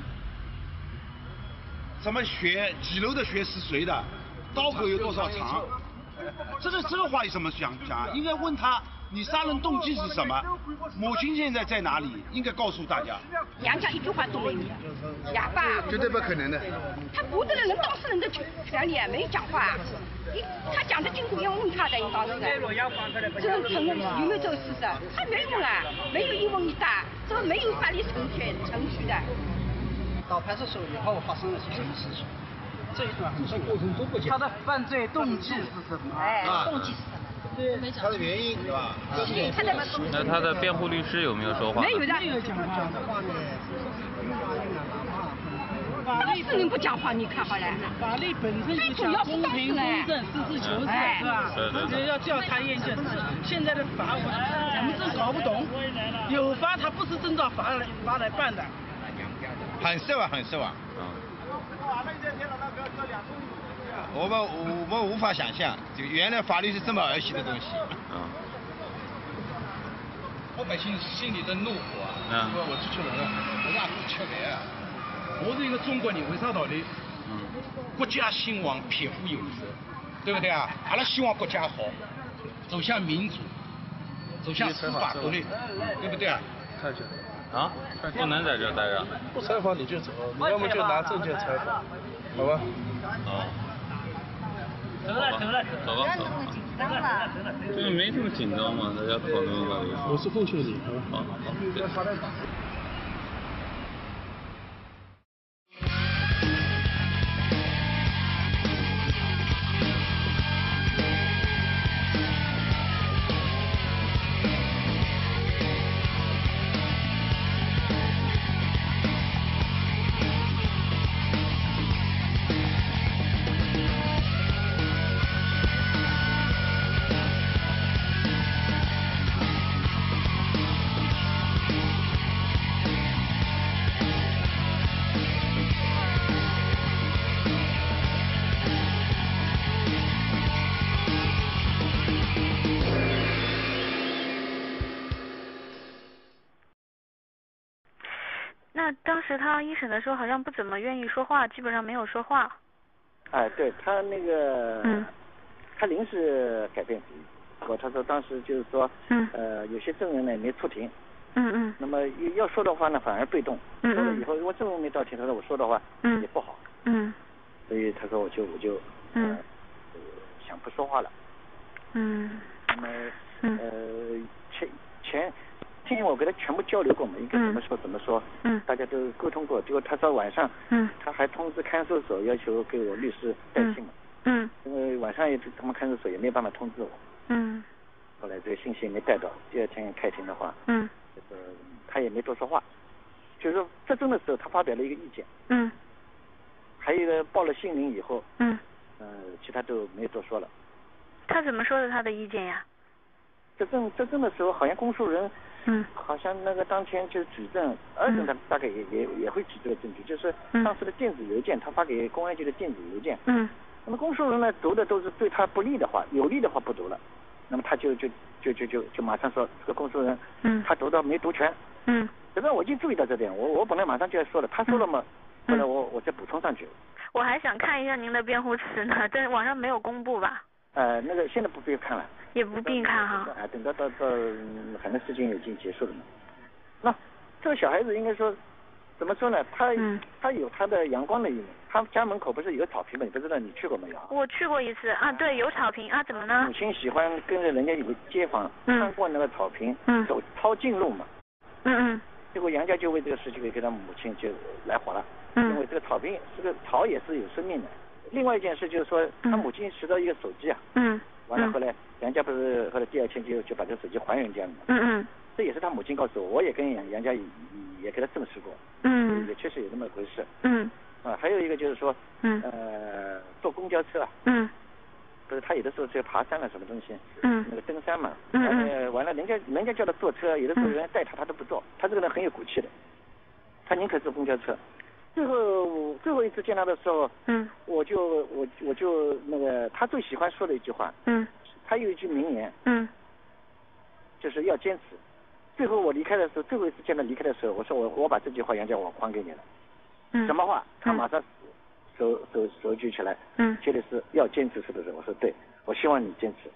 什么血几楼的血是谁的，刀口有多少长，这个这个话有什么讲讲？应该问他你杀人动机是什么，母亲现在在哪里，应该告诉大家。 杨家一句话都没有，哑巴。 绝对不可能的。 他剥夺了人当事人的权权利，没讲话。他讲的经过，要问他的当事人，这个承认有没有这个事实？他没有啊，没有一问一答，这个没有法律程序程序的。 到派出所以后发生了些什么事情？这一段很重要。 他的犯罪动机是什么？ 哎，动机是什么？ 对， 他的原因对吧？ 那他的辩护律师有没有说话？ 没有的， 没有讲话。 当事人不讲话，你看好了。 法律本身就讲公平公正、实事求是，是吧？ 对对对。 要调查验证。现在的法我我们真搞不懂，有法它不是遵照法来法来办的。 很失望，很失望。 嗯。 我们我们无法想象，就原来法律是这么儿戏的东西。 嗯。 老百姓心里的怒火啊！ 嗯。 说我这群人啊，我哪是吃白啊？我是一个中国人，为啥道理？ 嗯。 国家兴亡，匹夫有责，对不对啊？阿拉希望国家好，走向民主，走向司法独立，对不对啊？ 太去。啊？不能在这待着。 不采访你就走，你要么就拿证件采访，好吧？ 哦。 走了走了走吧走吧。 紧张了。 这个没这么紧张嘛，大家讨论一下。 我是奉劝你， 好好好，谢谢。 那当时他一审的时候好像不怎么愿意说话，基本上没有说话。 哎，对他那个， 嗯， 他临时改变主意。我他说当时就是说， 嗯， 呃，有些证人呢没出庭。 嗯嗯。 那么要说的话呢，反而被动。 嗯嗯。 说了以后，我证人没到庭，他说我说的话， 嗯， 也不好。 嗯。 所以他说我就我就， 嗯， 呃，想不说话了。 嗯。 那么，嗯，呃，前前。听我给他全部交流过嘛，应该怎么说怎么说， 嗯， 大家都沟通过。结果他说晚上， 嗯， 他还通知看守所要求给我律师带信嘛， 嗯， 因为晚上也他们看守所也没办法通知我， 嗯， 后来这个信息没带到，第二天开庭的话， 嗯， 就是他也没多说话，就是说这证的时候他发表了一个意见， 嗯， 还有一个报了姓名以后， 嗯， 呃，其他都没有多说了。 他怎么说的他的意见呀？ 这证这证的时候，好像公诉人， 嗯， 好像那个当天就举证，二审他大概也也也会举这个证据，就是当时的电子邮件，他发给公安局的电子邮件， 嗯， 那么公诉人呢读的都是对他不利的话，有利的话不读了，那么他就就就就就就马上说这个公诉人， 嗯， 他读到没读全， 嗯， 这边我已经注意到这点，我我本来马上就要说了，他说了嘛，后来我我再补充上去。 我还想看一下您的辩护词呢，但是网上没有公布吧？ 呃，那个现在不必看了。 也不必看哈。 啊，等到到到，反正事情已经结束了嘛。那这个小孩子应该说，怎么说呢？他、嗯、他有他的阳光的一面。他家门口不是有草坪吗？你不知道你去过没有？ 我去过一次啊，对，有草坪啊，怎么呢？ 母亲喜欢跟着人家有个街坊穿过那个草坪， 嗯， 走抄近路嘛。 嗯嗯。 结果杨家就为这个事情给他母亲就来火了， 嗯， 因为这个草坪这个草也是有生命的。另外一件事就是说，他母亲拾到一个手机啊， 嗯， 完了后来杨家不是后来第二天就就把这个手机还人家了嘛， 嗯嗯， 这也是他母亲告诉我，我也跟杨杨家也也给他证实过， 嗯， 也确实有那么回事， 嗯， 啊，还有一个就是说， 嗯， 呃，坐公交车啊， 嗯， 不是他有的时候去爬山了什么东西， 嗯， 那个登山嘛， 嗯完了完了人家人家叫他坐车，有的时候人家带他他都不坐，他这个人很有骨气的，他宁可坐公交车。最后最后一次见他的时候， 嗯， 我就我我就那个他最喜欢说的一句话， 嗯， 他有一句名言， 嗯， 就是要坚持。最后我离开的时候，最后一次见他离开的时候，我说我我把这句话杨家我还给你了， 嗯， 什么话？他马上手手手举起来， 嗯， 接的是要坚持，是不是？我说对，我希望你坚持。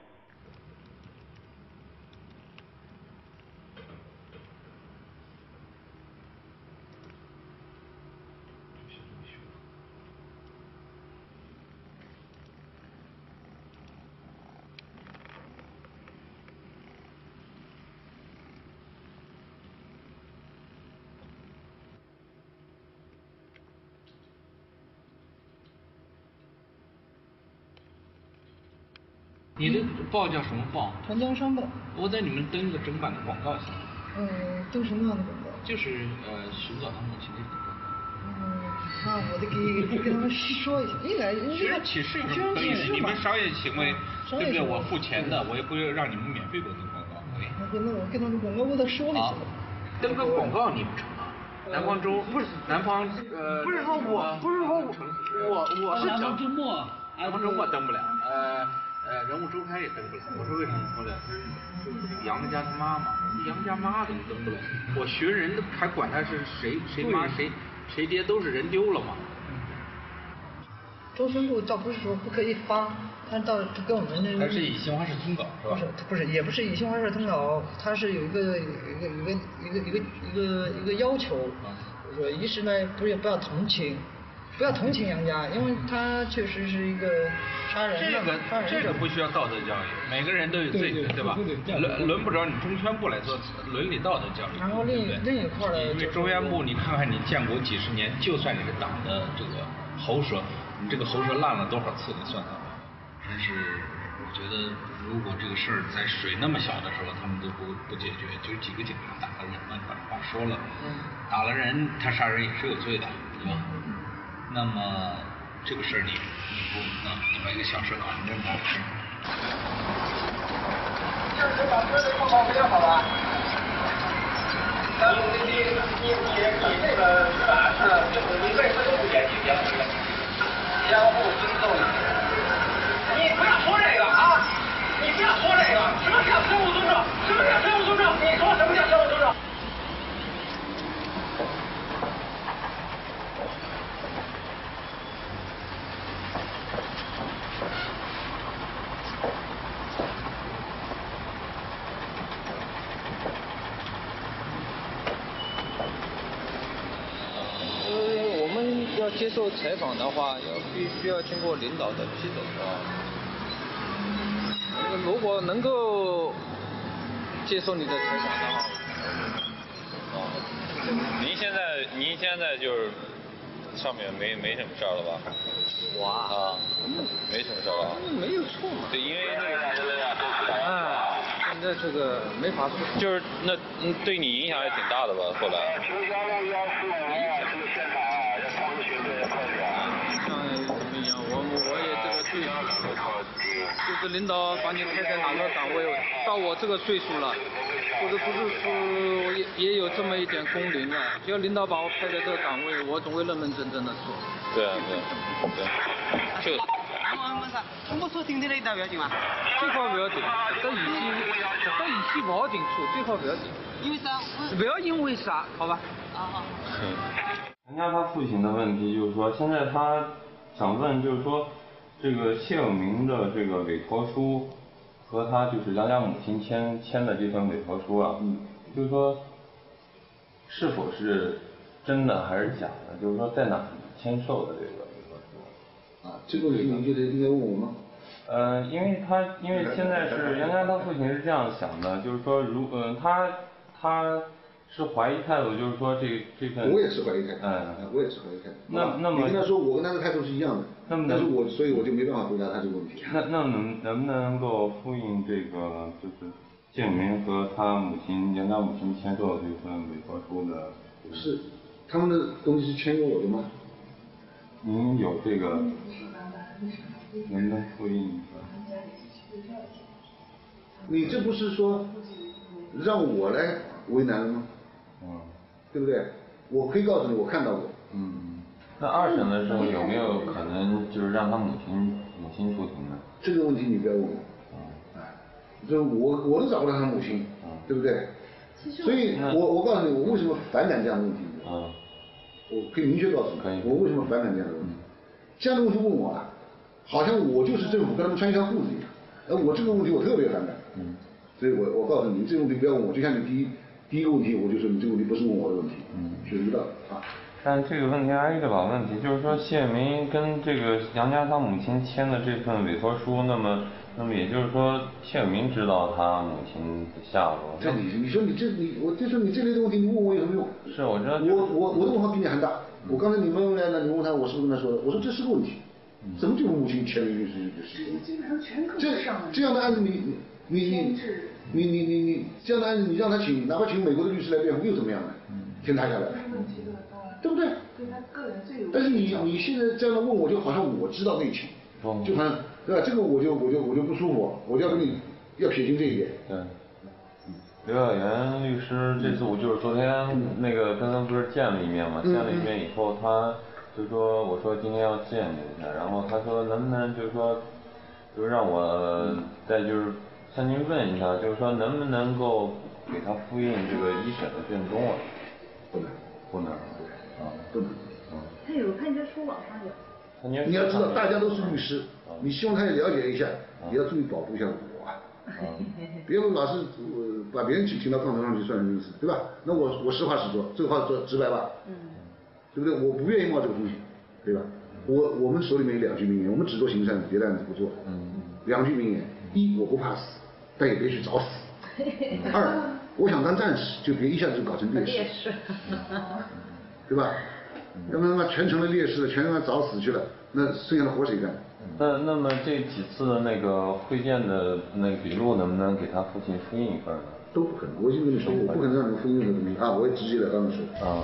你的报叫什么报？ 长江商报。 我在你们登一个整版的广告行吗？ 嗯，登什么样的广告？ 就是呃寻找他母亲这个广告。 嗯，啊，我得给给他们说一下，应该应该。 启事有什么可以的？你们商业行为，对不对？我付钱的，我也不会让你们免费给我登广告。哎。 那那我跟他们广告我得说了一下。 登个广告你不成啊？南方周不是南方呃。 不是说我，不是说我，我我是南方周末，南方周末登不了，呃。呃，人物周刊也登不了。我说为什么登不了？杨家他妈妈，杨家妈怎么登不了？我学人的还管他是谁谁妈谁谁爹，都是人丢了嘛。 周宣部倒不是说不可以发，他倒跟我们那。 他是以新华社通稿是吧？ 不是不是，也不是以新华社通稿，他是有一个一个一个一个一个一个一个要求，说一是呢不是不要同情。不要同情杨家，因为他确实是一个杀人这个这个不需要道德教育，每个人都有罪的，对吧？轮轮不着你中宣部来做伦理道德教育。 然后另另一块呢， 因为中宣部，你看看你建国几十年，就算你是党的这个喉舌，你这个喉舌烂了多少次，你算算吧。真是，我觉得如果这个事儿在水那么小的时候，他们都不不解决，就几个警察打了人嘛，把这话说了，打了人他杀人也是有罪的，对吧？那么这个事儿你你不啊，你把一个小事搞成这么大的事儿。 就是把车的状况不要好吧？那你你你你你那个是吧？是，就是你为什么都不严谨讲这个？相互尊重。你不要说这个啊！你不要说这个，什么叫相互尊重？什么叫相互尊重？你说什么叫相互尊重？ 要接受采访的话，要必须要经过领导的批准啊。如果能够接受你的采访的话， 啊，您现在您现在就是上面没没什么事儿了吧？ 我啊， 没什么事儿了。 没有错嘛。 对，因为那个，嗯， 在这个没法说。 就是那嗯，对你影响也挺大的吧？后来。 影响怎么样？我我也这个岁数了，就是领导把你派在哪个岗位，到我这个岁数了，或者不是说也也有这么一点工龄了，只要领导把我派在这个岗位，我总会认认真真的做。 对啊对，对，就。 我说听的那一道不要紧嘛， 最好不要紧，这语气这语气不好紧处，最好不要紧。 因为啥？ 不要因为啥，好吧？ 啊。 杨家他父亲的问题就是说，现在他想问就是说，这个谢有明的这个委托书和他就是杨家母亲签签的这份委托书啊，嗯，就是说是否是真的还是假的？就是说在哪里签售的这个委托书？ 啊，这个问题你觉得应该问我吗？ 呃，因为他因为现在是杨家他父亲是这样想的，就是说如嗯他他。是怀疑态度，就是说这这份。 我也是怀疑态度。 嗯， 我也是怀疑态度。 那那么你跟他说，我跟他的态度是一样的。 那么但是我所以我就没办法回答他这个问题。 那那能能不能够复印这个就是谢永明和他母亲杨家母亲签售的这份委托书的？ 是，他们的东西是签给我的吗？ 您有这个，能不能复印一下？ 你这不是说让我来为难了吗？ 嗯， 对不对？我可以告诉你，我看到过。 嗯，那二审的时候有没有可能就是让他母亲母亲出庭呢？ 这个问题你不要问我。嗯。哎，就我我都找不到他母亲，嗯，对不对？所以我我告诉你，我为什么反感这样的问题？ 嗯。 我可以明确告诉你，我为什么反感这样的问题。这样的问题问我啊，好像我就是政府跟他们穿一条裤子一样。而我这个问题我特别反感。 嗯。 所以我我告诉你，这个问题不要问我，就像你第一。第一个问题，我就说你这个问题不是问我的问题，嗯，学不到啊。 但这个问题还有一个老问题，就是说谢明跟这个杨家他母亲签的这份委托书，那么那么也就是说谢永明知道他母亲的下落。 这你你说你这你我就说你这类的问题你问我有什么用？ 是，我知道。 我我我的问号比你还大。我刚才你们来了，你问他，我是不是跟他说的？我说这是个问题，怎么就母亲签了律师就是？ 基本上全科这这样的案子你你你。你你你你这样的案子，你让他请，哪怕请美国的律师来辩护，又怎么样呢？天塌下来，对不对？ 对他个人最有。 但是你你现在这样的问我，就好像我知道内情，就好像对吧？这个我就我就我就不舒服，我就要跟你要撇清这一点。 对。刘晓元律师这次我就是昨天那个跟他不是见了一面嘛，见了一面以后，他就说我说今天要见你一下，然后他说能不能就是说，就让我再就是。向您问一下，就是说能不能够给他复印这个一审的卷宗啊？ 不能， 不能， 啊，不能。 嗯。他有判决书，网上有。 你要知道，大家都是律师，你希望他也了解一下，也要注意保护一下我啊。别老是把别人请请到杠头上去算什么意思，对吧？那我我实话实说，这个话说直白吧，嗯，对不对？我不愿意冒这个风险，对吧？我我们手里面有两句名言，我们只做行善，别的案子不做。嗯。两句名言，一我不怕死。但也别去找死。二，我想当战士，就别一下子就搞成烈士，烈士对吧？要不然他妈全成了烈士了，全他妈找死去了，那剩下的活谁干？ 那那么这几次的那个会见的那个笔录，能不能给他父亲复印一份呢？ 都不可能，我已经跟你说过，我不可能让你复印任何东西啊！我也直接的跟你说啊。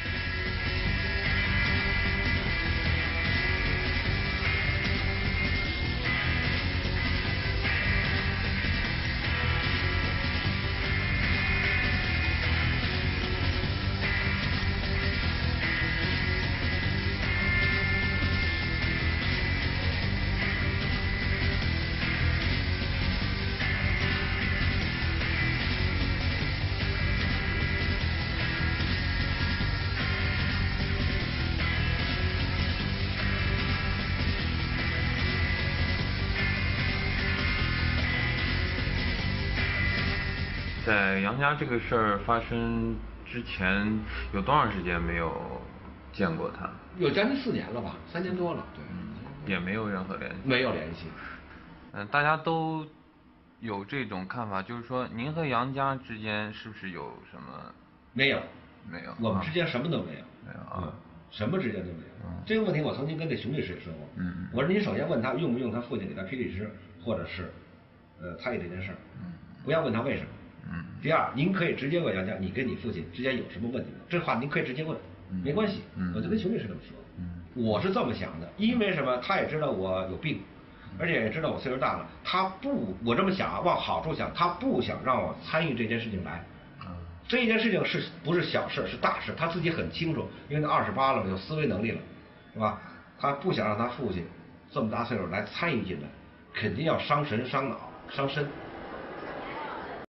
在杨家这个事儿发生之前，有多长时间没有见过他？ 有将近四年了吧，三年多了，对。 也没有任何联系。 没有联系。 嗯，大家都有这种看法，就是说您和杨家之间是不是有什么？ 没有。 没有。 我们之间什么都没有。 没有啊。 什么之间都没有。嗯。这个问题我曾经跟这熊律师也说过。 嗯嗯。 我说您首先问他用不用他父亲给他批律师，或者是，呃，参与这件事儿。嗯。 不要问他为什么。 嗯。 第二，您可以直接问杨家，你跟你父亲之间有什么问题吗？这话您可以直接问，没关系。 嗯。 我就跟熊女士这么说。 嗯。 我是这么想的，因为什么？他也知道我有病，而且也知道我岁数大了，他不，我这么想啊，往好处想，他不想让我参与这件事情来。这一件事情是不是小事，是大事，他自己很清楚，因为他二十八了，有思维能力了，是吧？他不想让他父亲这么大岁数来参与进来，肯定要伤神伤脑伤身。